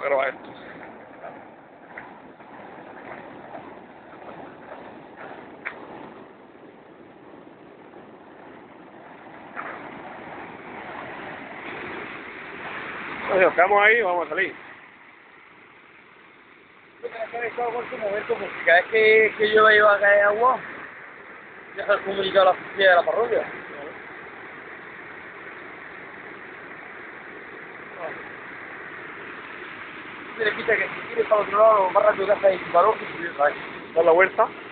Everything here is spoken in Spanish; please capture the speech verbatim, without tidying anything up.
a grabar esto. Pues nos quedamos ahí y vamos a salir. Porque cada vez que, que yo iba a caer agua, ya se ha comunicado a la oficina de la parroquia. Se le quita que si quieres para otro lado, más rápido que hace ahí, valor que subir, ¿sabes? Dar la vuelta.